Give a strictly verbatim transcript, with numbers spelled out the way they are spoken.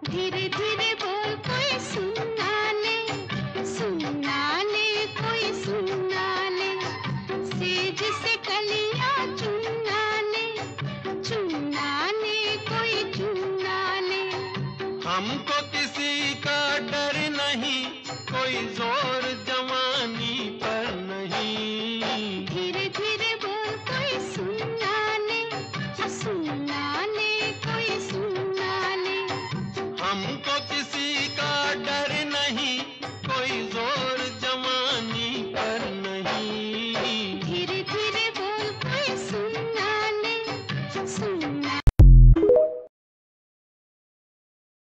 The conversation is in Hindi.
धीरे धीरे बोल कोई सुनना ले, सुनना ले कोई सुनना ले, सेज से कलियां चुनना ले, चुनना ले कोई चुनना ले। हमको